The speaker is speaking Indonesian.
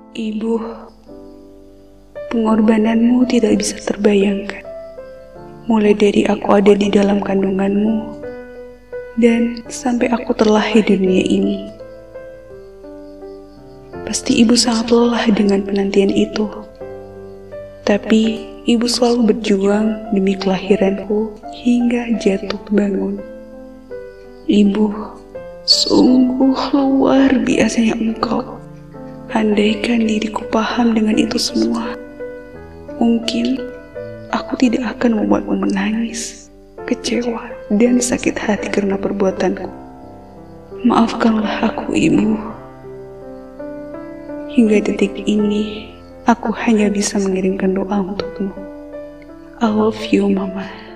Ibu, pengorbananmu tidak bisa terbayangkan. Mulai dari aku ada di dalam kandunganmu, dan sampai aku terlahir di dunia ini. Pasti ibu sangat lelah dengan penantian itu. Tapi ibu selalu berjuang demi kelahiranku hingga jatuh bangun. Ibu, sungguh luar biasanya engkau. Andaikan diriku paham dengan itu semua, mungkin aku tidak akan membuatmu menangis, kecewa, dan sakit hati karena perbuatanku. Maafkanlah aku, Ibu. Hingga detik ini, aku hanya bisa mengirimkan doa untukmu. I love you, Mama.